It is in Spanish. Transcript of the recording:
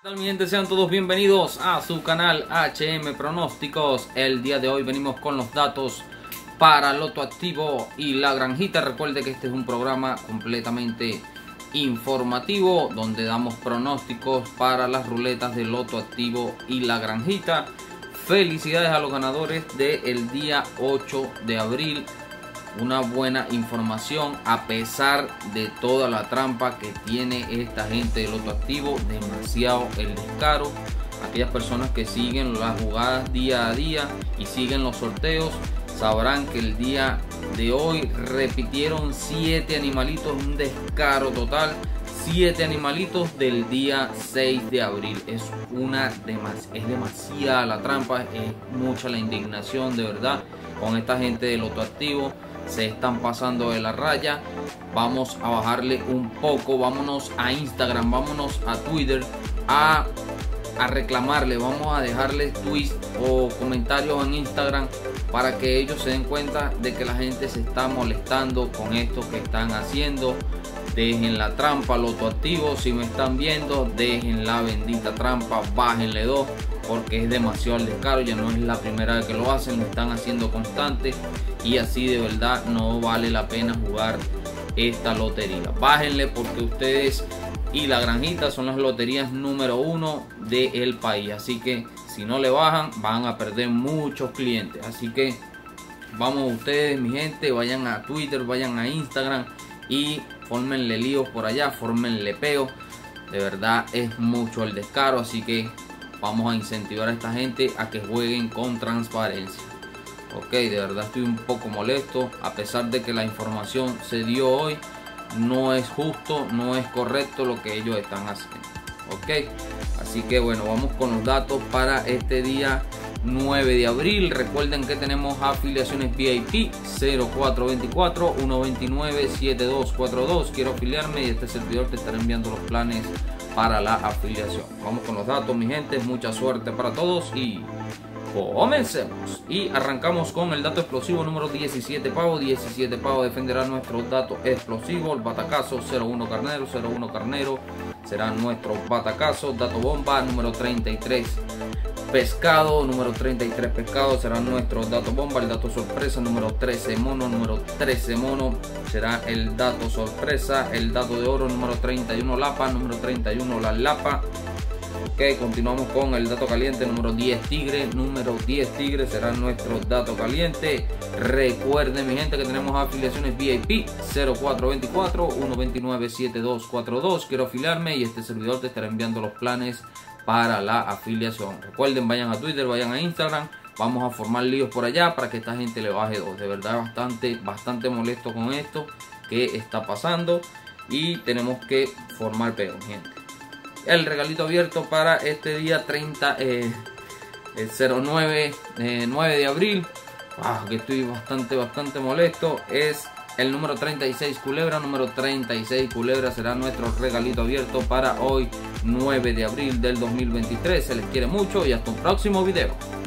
¿Qué tal, mi gente? Sean todos bienvenidos a su canal HM Pronósticos. El día de hoy venimos con los datos para Loto Activo y La Granjita. Recuerde que este es un programa completamente informativo donde damos pronósticos para las ruletas de Loto Activo y La Granjita. Felicidades a los ganadores del día 8 de abril. Una buena información a pesar de toda la trampa que tiene esta gente de Loto Activo. Demasiado el descaro. Aquellas personas que siguen las jugadas día a día y siguen los sorteos sabrán que el día de hoy repitieron 7 animalitos, un descaro total. 7 animalitos del día 6 de abril. Es demasiada la trampa, es mucha la indignación, de verdad, con esta gente de Loto Activo. Se están pasando de la raya. Vamos a bajarle un poco. Vámonos a Instagram, vámonos a Twitter a reclamarle. Vamos a dejarles tweets o comentarios en Instagram para que ellos se den cuenta de que la gente se está molestando con esto que están haciendo. Dejen la trampa, Loto Activo. Si me están viendo, dejen la bendita trampa, bájenle 2, porque es demasiado el descaro. Ya no es la primera vez que lo hacen, lo están haciendo constante y así de verdad no vale la pena jugar esta lotería. Bájenle, porque ustedes y La Granjita son las loterías número 1 del país, así que si no le bajan van a perder muchos clientes. Así que vamos ustedes, mi gente, vayan a Twitter, vayan a Instagram y fórmenle líos por allá, fórmenle peo. De verdad es mucho el descaro, así que vamos a incentivar a esta gente a que jueguen con transparencia. Ok, de verdad estoy un poco molesto, a pesar de que la información se dio hoy. No es justo, no es correcto lo que ellos están haciendo. Ok, así que bueno, vamos con los datos para este día 9 de abril. Recuerden que tenemos afiliaciones VIP 0424 129 7242. Quiero afiliarme y este servidor te estará enviando los planes para la afiliación. Vamos con los datos, mi gente. Mucha suerte para todos y comencemos. Y arrancamos con el dato explosivo número 17 pavo. 17 pavo defenderá nuestro dato explosivo. El batacazo 01 carnero. 01 carnero será nuestro batacazo. Dato bomba número 33 pescado. Número 33 pescado será nuestro dato bomba. El dato sorpresa número 13 mono. Número 13 mono será el dato sorpresa. El dato de oro número 31 lapa. Número 31 la lapa. Ok, continuamos con el dato caliente número 10 tigre. Número 10 tigre será nuestro dato caliente. Recuerden, mi gente, que tenemos afiliaciones VIP 0424 129 7242. Quiero afiliarme y este servidor te estará enviando los planes para la afiliación. Recuerden, vayan a Twitter, vayan a Instagram. Vamos a formar líos por allá para que esta gente le baje 2. De verdad bastante molesto con esto que está pasando y tenemos que formar peo, gente. El regalito abierto para este día 9 de abril, que estoy bastante molesto, es el número 36 culebra. Número 36 culebra será nuestro regalito abierto para hoy 9 de abril del 2023. Se les quiere mucho y hasta un próximo video.